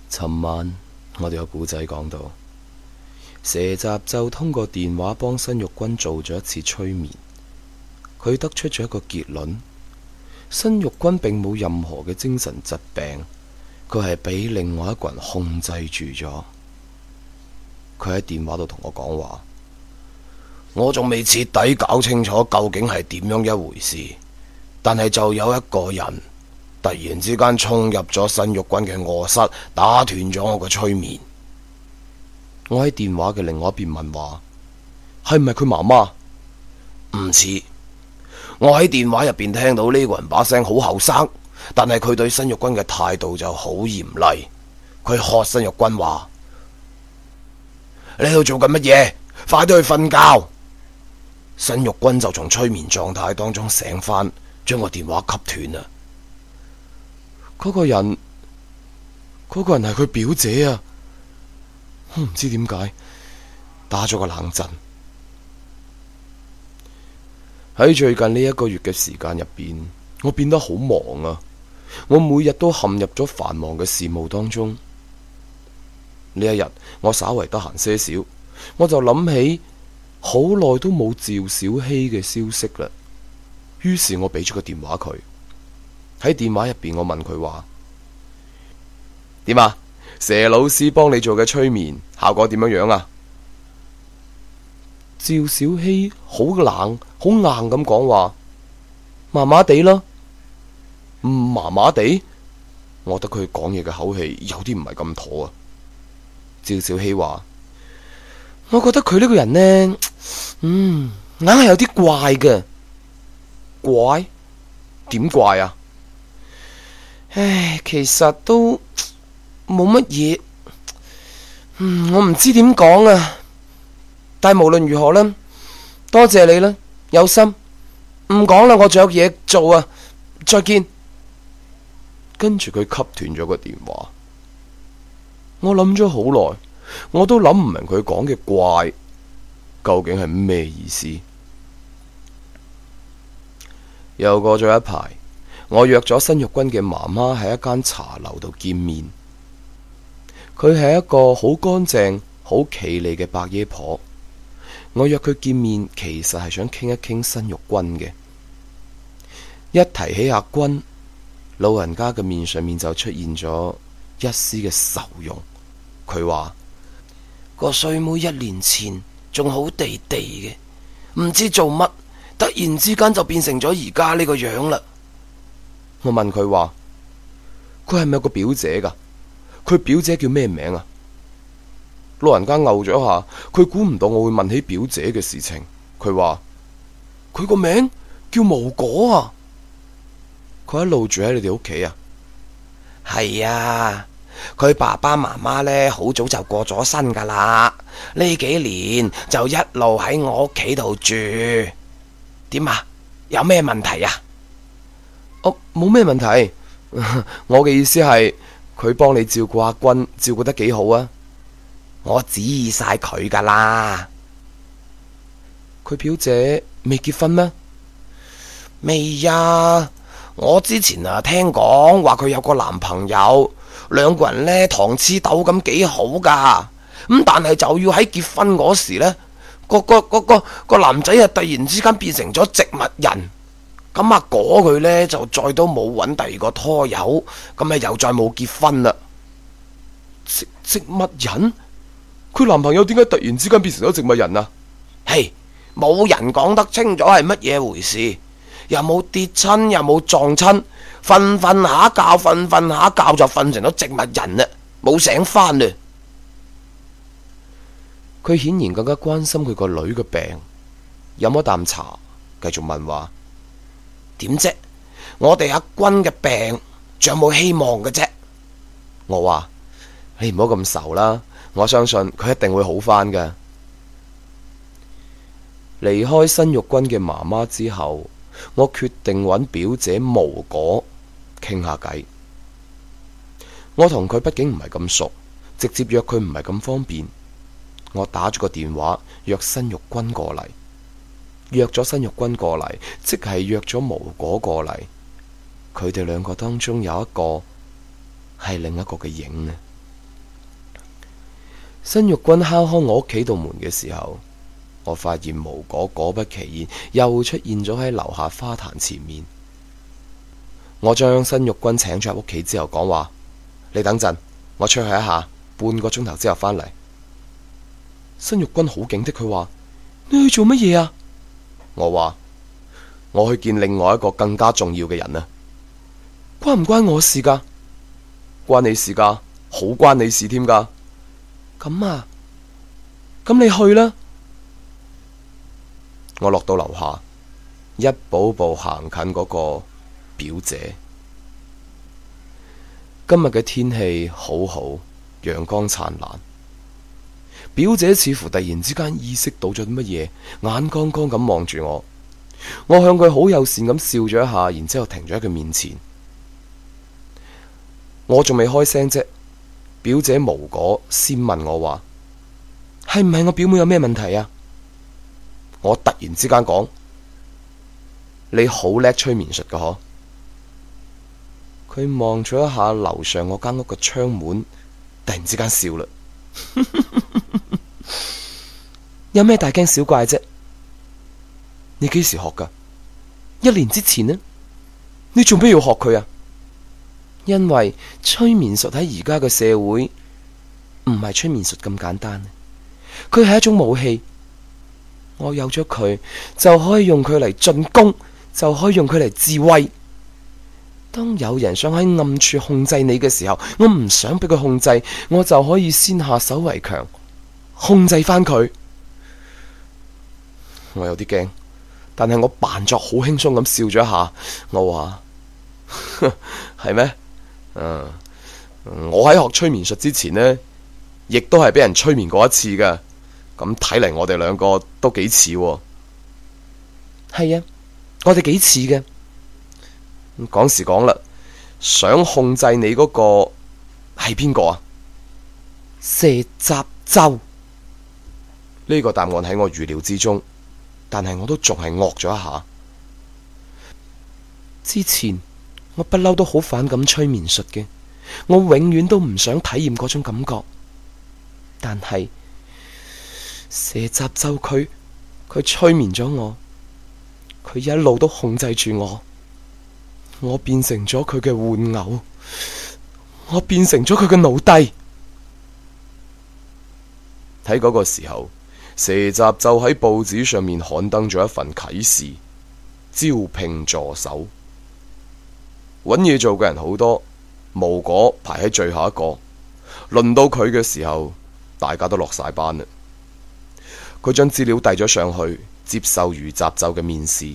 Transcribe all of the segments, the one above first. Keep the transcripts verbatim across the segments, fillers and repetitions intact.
尋晚我哋有古仔講到，蛇集就通過電話幫申玉君做咗一次催眠，佢得出咗一個結論：申玉君並冇任何嘅精神疾病，佢係俾另外一個人控制住咗。佢喺電話度同我講話，我仲未徹底搞清楚究竟係點樣一回事，但係就有一個人突然之間衝入咗申玉君嘅臥室，打斷咗我嘅催眠。我喺電話嘅另外一邊問話，係唔係佢媽媽？唔似。我喺電話入邊聽到呢個人把聲好後生，但係佢對申玉君嘅態度就好嚴厲。佢喝申玉君話：你喺度做緊乜嘢？快啲去瞓覺！申玉君就從催眠狀態當中醒返，將個電話吸斷啦。嗰個人，嗰個人係佢表姐啊！我唔知點解打咗個冷震。喺最近呢一個月嘅時間入邊，我變得好忙啊！我每日都陷入咗繁忙嘅事務當中。呢一日我稍為得閒些少，我就諗起好耐都冇趙小希嘅消息啦。於是我俾咗個電話佢。喺電話入邊，我問佢話：點啊？蛇老師幫你做嘅催眠效果點樣樣啊？趙小希好冷好硬咁講話，麻麻地啦。麻麻地？我覺得佢講嘢嘅口氣有啲唔係咁妥啊。趙小希話：我覺得佢呢個人呢，嗯，硬係有啲怪嘅。怪？點怪啊？唉，其實都冇乜嘢，嗯，我唔知點講啊。但係無論如何呢，多謝你啦，有心。唔講啦，我仲有嘢做啊，再見。跟住佢吸斷咗個電話。我諗咗好耐，我都諗唔明佢講嘅怪究竟係咩意思。又過咗一排，我約咗申玉君嘅媽媽喺一間茶樓度見面。佢係一個好乾淨、好企理嘅白爺婆。我約佢見面，其實係想傾一傾申玉君嘅。一提起阿君，老人家嘅面上面就出現咗一絲嘅愁容。佢話：個衰妹一年前仲好地地嘅，唔知做乜，突然之間就變成咗而家呢個樣啦。我問佢話：佢係咪有個表姐噶？佢表姐叫咩名啊？老人家嘔咗一下，佢估唔到我會問起表姐嘅事情。佢話：佢個名叫無果啊。佢一路住喺你哋屋企啊？係啊，佢爸爸媽媽呢，好早就過咗身噶啦，呢幾年就一路喺我屋企度住。點啊？有咩問題啊？哦，冇咩問題。我嘅意思係佢幫你照顧阿君，照顧得幾好啊？我指意晒佢噶啦。佢表姐未結婚咩？未呀。我之前啊聽講話佢有個男朋友，兩個人呢糖黐豆咁幾好噶。咁但係就要喺結婚嗰時呢，個個個個個男仔啊突然之間變成咗植物人。咁阿果佢呢，就再都冇揾第二個拖友，咁啊又再冇結婚啦。植植物人？佢男朋友點解突然之間變成咗植物人啊？嘿，冇人講得清楚係乜嘢回事，又冇跌親，又冇撞親，瞓瞓下覺，瞓瞓下覺就瞓成咗植物人啦，冇醒返啦。佢顯然更加關心佢個女嘅病，飲咗啖茶，繼續問話：點啫？我哋阿君嘅病仲有冇希望嘅啫？我話：你唔好咁愁啦，我相信佢一定會好返嘅。離開申玉君嘅媽媽之後，我決定揾表姐無果傾下偈。我同佢畢竟唔係咁熟，直接約佢唔係咁方便。我打咗個電話約申玉君過嚟，約咗申玉君過嚟，即係約咗無果過嚟。佢哋兩個當中有一個係另一個嘅影啊！ 新玉君敲開我屋企度門嘅時候，我發現無果果不其然又出現咗喺樓下花壇前面。我將新玉君請咗入屋企之後，講話：你等陣，我出去一下，半個鐘頭之後返嚟。新玉君好警惕，佢話：你去做乜嘢啊？我話：我去見另外一個更加重要嘅人啊。關唔關我事噶？關你事噶，好關你事添噶。咁啊，咁你去啦。我落到樓下，一步步行近嗰個表姐。今日嘅天氣好好，陽光燦爛。表姐似乎突然之間意識到咗啲乜嘢，眼光光咁望住我。我向佢好友善咁笑咗一下，然之後停咗喺佢面前。我仲未開聲啫，表姐無果先問我話：係唔係我表妹有咩問題啊？我突然之間講：你好叻催眠術噶嗬？佢望咗一下樓上我間屋嘅窗門，突然之間笑啦。有咩大驚小怪啫？你幾時學噶？一年之前呢？你做咩要學佢啊？因為催眠術喺而家嘅社會唔係催眠術咁簡單，佢係一種武器。我有咗佢就可以用佢嚟進攻，就可以用佢嚟自衛。當有人想喺暗處控制你嘅時候，我唔想俾佢控制，我就可以先下手為強，控制翻佢。我有啲驚，但係我扮作好輕鬆咁笑咗一下。我話：係咩？嗯，我喺學催眠術之前呢，亦都係俾人催眠過一次噶。咁睇嚟，我哋兩個都幾似喎。係啊，我哋幾似嘅。講時講啦，想控制你嗰個係邊個啊？蛇集咒。呢個答案喺我預料之中，但係我都仲係愕咗一下。之前我不嬲都好反感催眠術嘅，我永遠都唔想體驗嗰種感覺。但係蛇集咒佢，佢催眠咗我，佢一路都控制住我，我變成咗佢嘅玩偶，我變成咗佢嘅奴隸。喺嗰個時候，蛇集咒喺報紙上面刊登咗一份啟事，招聘助手。搵嘢做嘅人好多，無果排喺最後一個。輪到佢嘅時候，大家都落晒班啦。佢將資料遞咗上去，接受如集咒嘅面試。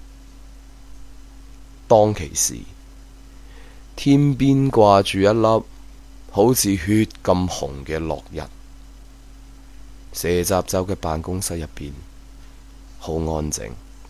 當其時，天邊掛住一粒好似血咁紅嘅落日。蛇集咒嘅辦公室入邊好安靜。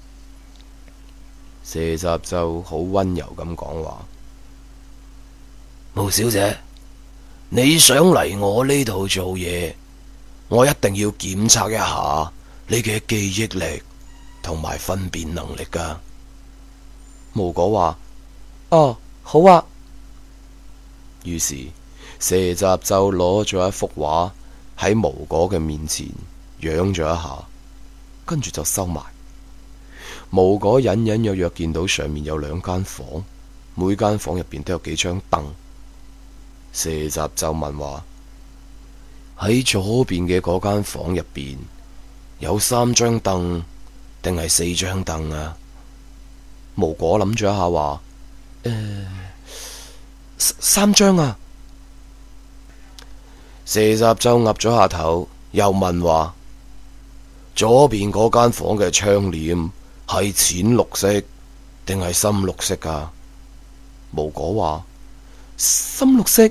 蛇集咒好溫柔咁講話：毛小姐，你想嚟我呢度做嘢，我一定要檢測一下你嘅記憶力同埋分辨能力噶。無果話：哦，好啊。於是蛇集咒攞咗一幅畫喺無果嘅面前揚咗一下，跟住就收埋。無果隱隱約約見到上面有兩間房，每間房入邊都有幾張凳。蛇集咒問話：喺左邊嘅嗰間房入邊有三張凳定係四張凳啊？無果諗咗一下話：誒、呃，三張啊。蛇集咒岌咗下頭，又問話：左邊嗰間房嘅窗簾係淺綠色定係深綠色啊？無果話：深綠色。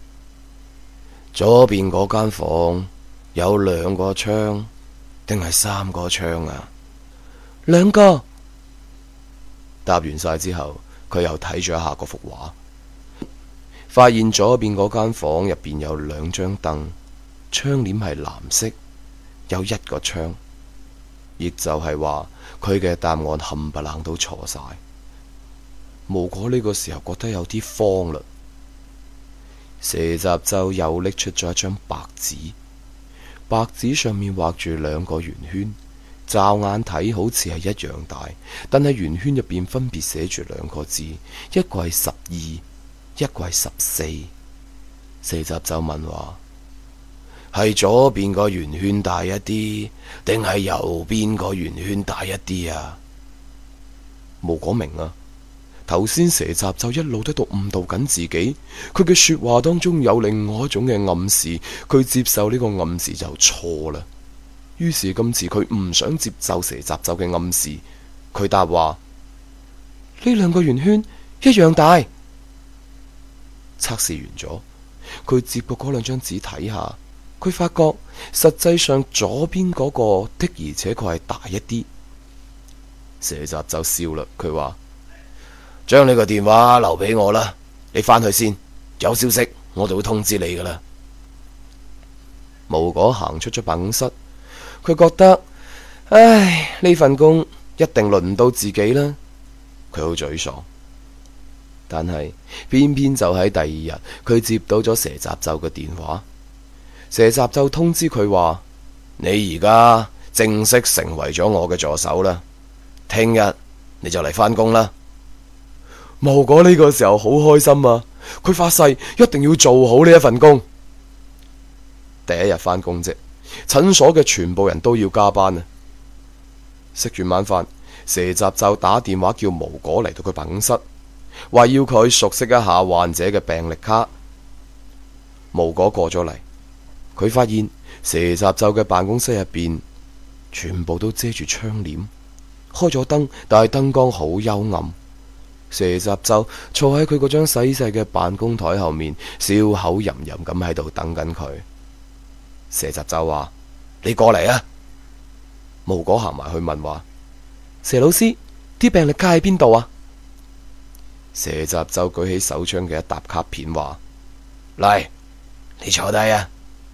左邊嗰間房有兩個窗定係三個窗啊？兩個。答完晒之後，佢又睇咗一下嗰幅畫，發現左邊嗰間房入邊有兩張凳，窗簾係藍色，有一個窗，亦就係話佢嘅答案冚唪唥都錯晒。無果呢個時候覺得有啲慌嘞。蛇集咒又拎出咗一張白紙， 白紙上面畫住兩個圓圈，驟眼睇好似係一樣大，但係圓圈入邊分別寫住兩個字，一個係十二，一個係十四。蛇雜就問話：係左邊個圓圈大一啲，定係右邊個圓圈大一啲啊？無果明啊，頭先蛇雜就一路都喺度誤導緊自己，佢嘅說話當中有另外一種嘅暗示，佢接受呢個暗示就錯啦。於是今次佢唔想接受蛇雜就嘅暗示，佢答話：呢兩個圓圈一樣大。測試完咗，佢接過嗰兩張紙睇下，佢發覺實際上左邊嗰個的而且確係大一啲。蛇雜就笑啦，佢話：將你個電話留俾我啦，你返去先，有消息我就會通知你噶啦。無果行出咗辦公室，佢覺得，唉，呢份工一定輪唔到自己啦。佢好沮喪，但係偏偏就喺第二日，佢接到咗蛇雜奏嘅電話。蛇雜奏通知佢話：你而家正式成為咗我嘅助手啦，聽日你就嚟返工啦。無果呢個時候好開心啊，佢發誓一定要做好呢一份工。第一日返工啫，診所嘅全部人都要加班啊。食完晚飯，蛇雜就打電話叫無果嚟到佢辦公室，話要佢熟悉一下患者嘅病歷卡。無果過咗嚟，佢發現蛇雜就嘅辦公室入邊全部都遮住窗簾，開咗燈，但係燈光好幽暗。蛇雜就坐喺佢嗰張細細嘅辦公台後面，笑口吟吟咁喺度等緊佢。蛇雜就話：你過嚟啊！無果行埋去問話：蛇老師，啲病歷卡喺邊度啊？蛇雜就舉起手槍嘅一沓卡片話：嚟，你坐低啊！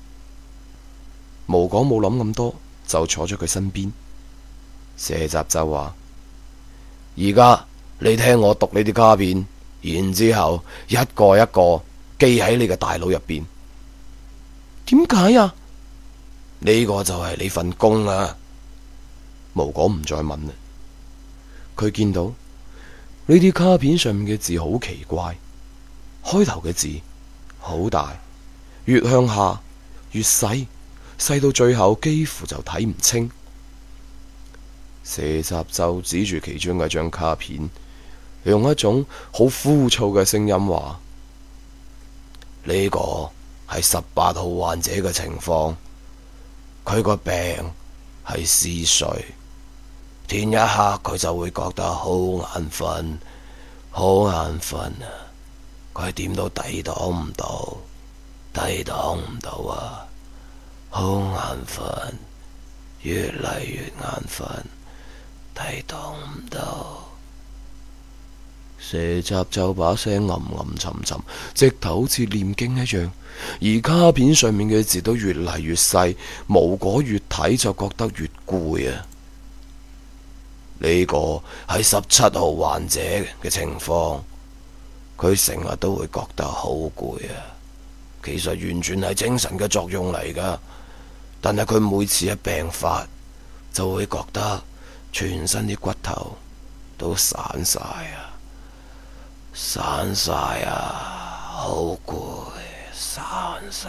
無果冇諗咁多，就坐咗佢身邊。蛇雜就話：而家你聽我讀呢啲卡片，然之後一個一個記喺你嘅大腦入邊。點解啊？呢個就係你份工啊！無果唔再問啦。佢見到呢啲卡片上面嘅字好奇怪，開頭嘅字好大，越向下越細，細到最後幾乎就睇唔清。蛇雜就指住其中嘅張卡片，用一種好枯燥嘅聲音話：呢個係十八號患者嘅情況，佢個病係嗜睡，天一黑佢就會覺得好眼瞓，好眼瞓啊！佢點都抵擋唔到，抵擋唔到啊！好眼瞓，越嚟越眼瞓，抵擋唔到。蛇雜就把聲吟吟沉沉，直頭好似念經一樣，而卡片上面嘅字都越嚟越細，無果越睇就覺得越攰啊！呢個係十七號患者嘅情況，佢成日都會覺得好攰啊！其實完全係精神嘅作用嚟噶，但係佢每次一病發，就會覺得全身啲骨頭都散晒啊！散晒啊，好攰，散晒。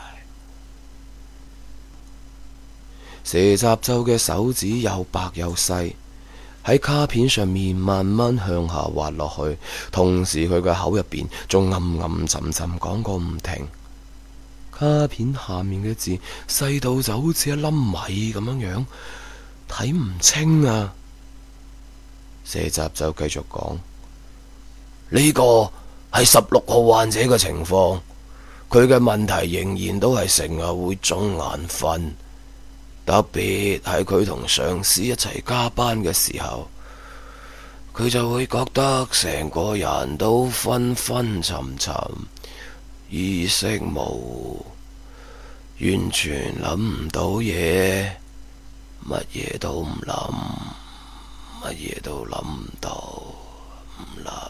蛇雜奏嘅手指又白又細，喺卡片上面慢慢向下滑落去，同時佢嘅口入邊仲暗暗沉沉講個唔停。卡片下面嘅字細到就好似一粒米咁樣樣，睇唔清啊！蛇雜奏繼續講。呢個係十六號患者嘅情況，佢嘅問題仍然都係成日會中眼瞓，特別係佢同上司一齊加班嘅時候，佢就會覺得成個人都昏昏沉沉，意識模糊，完全諗唔到嘢，乜嘢都唔諗，乜嘢都諗唔到，唔諗。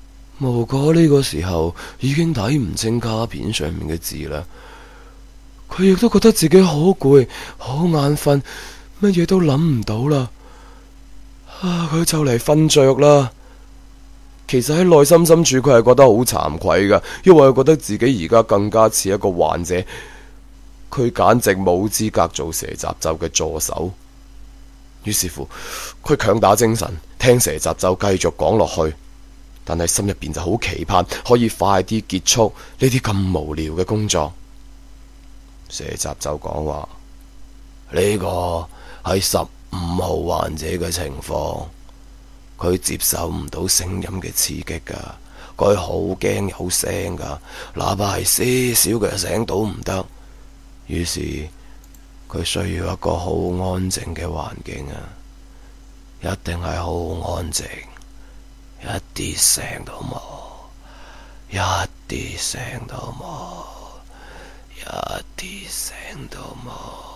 無果呢個時候已經睇唔清卡片上面嘅字啦， 佢亦都覺得自己好攰，好眼瞓，乜嘢都諗唔到啦。啊，佢就嚟瞓着啦。其實喺內心深處，佢係覺得好慚愧噶，因為佢覺得自己而家更加似一個患者，佢簡直冇資格做蛇集咒嘅助手。於是乎，佢強打精神，聽蛇集咒繼續講落去，但係心入邊就好期盼可以快啲結束呢啲咁無聊嘅工作。蛇集咒講話，呢個係十五號患者嘅情況，佢接受唔到聲音嘅刺激噶，佢好驚有聲噶，哪怕係些少嘅聲都唔得。於是佢需要一個好安靜嘅環境啊，一定係好安靜，一啲聲都冇，一啲聲都冇，一啲聲都冇。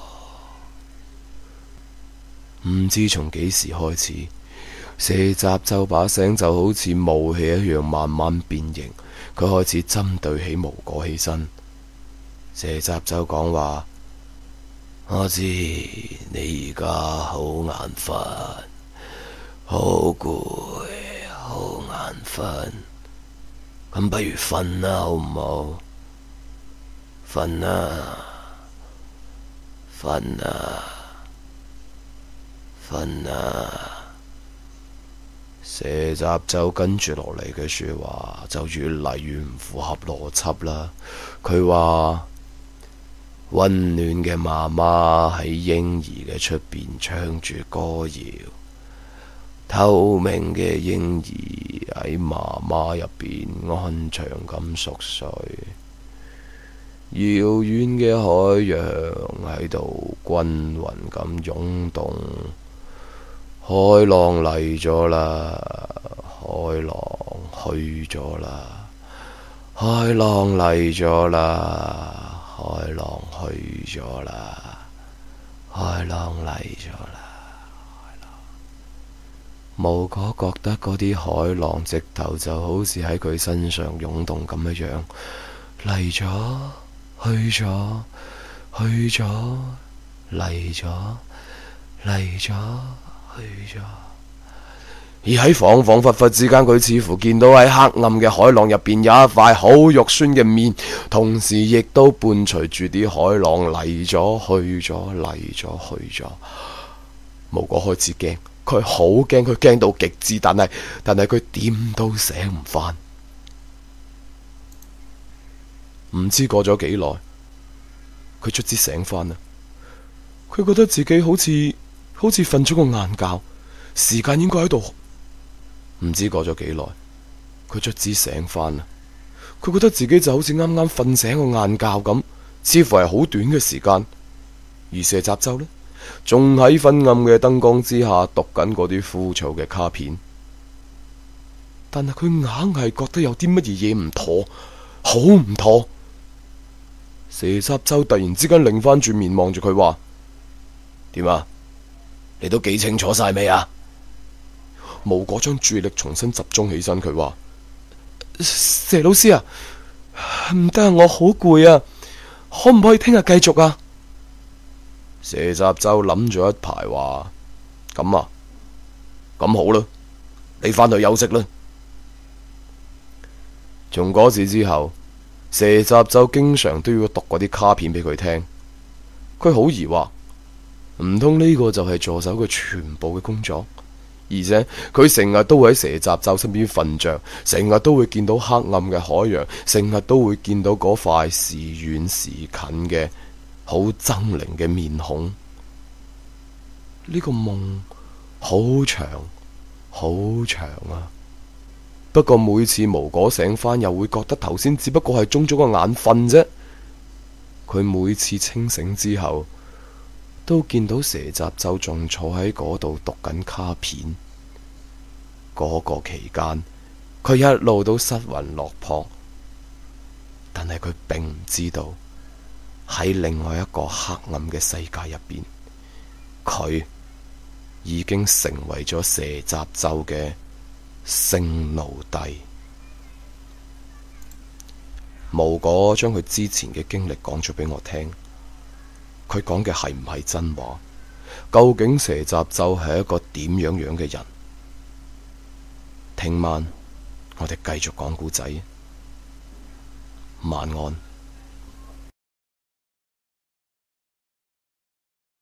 唔知從幾時開始，蛇集咒把聲就好似霧氣一樣慢慢變形，佢開始針對起無果起身。蛇集咒講話，我知你而家好眼瞓，好攰，好眼瞓，咁不如瞓啦，好唔好？瞓啦，瞓啦，瞓啦。蛇集咒跟住落嚟嘅說話就越嚟越唔符合邏輯啦。佢話，溫暖嘅媽媽喺嬰兒嘅出邊唱住歌謠，透明嘅嬰兒喺媽媽入邊安詳咁熟睡，遙遠嘅海洋喺度均匀咁湧動，海浪嚟咗啦，海浪去咗啦，海浪嚟咗啦。海浪去咗啦，海浪嚟咗啦，海浪。無果覺得嗰啲海浪直頭就好似喺佢身上湧動咁樣樣，嚟咗，去咗，去咗，嚟咗，嚟咗，去咗。而喺恍恍惚惚之間，佢似乎見到喺黑暗嘅海浪入邊有一塊好肉酸嘅面，同時亦都伴隨住啲海浪嚟咗去咗嚟咗去咗。無果開始驚，佢好驚，佢驚到極致，但係但係佢點都醒唔翻。唔知過咗幾耐，佢卒之醒翻啦。佢覺得自己好似好似瞓咗個晏覺，時間應該喺度。唔知過咗幾耐，佢卒之醒翻啦。佢覺得自己就好似啱啱瞓醒個晏覺咁，似乎係好短嘅時間。而蛇集咒呢，仲喺昏暗嘅燈光之下讀緊嗰啲枯燥嘅卡片，但係佢硬係覺得有啲乜嘢嘢唔妥，好唔妥。蛇集咒突然之間擰翻住面望住佢話：點啊？你都記清楚晒未啊？無果將注意力重新集中起身，佢話：蛇老師啊，唔得啊，我好攰啊，可唔可以聽日繼續啊？蛇集咒諗咗一排話：咁啊，咁好啦，你翻去休息啦。從嗰次之後，蛇集咒經常都要讀嗰啲卡片俾佢聽。佢好疑惑，唔通呢個就係助手嘅全部嘅工作？而且佢成日都會喺蛇集咒身邊瞓着，成日都會見到黑暗嘅海洋，成日都會見到嗰塊時遠時近嘅好猙獰嘅面孔。呢個夢好長好長啊！不過每次無果醒翻，又會覺得頭先只不過係中咗個眼瞓啫。佢每次清醒之後，都見到蛇集咒仲坐喺嗰度讀緊卡片。嗰個期間，佢一路都失魂落魄，但係佢並唔知道喺另外一個黑暗嘅世界入邊，佢已經成為咗蛇集咒嘅性奴隸。無果將佢之前嘅經歷講咗俾我聽。 佢講嘅係唔係真話？究竟蛇雜奏係一個點樣樣嘅人？聽晚我哋繼續講故仔。晚安。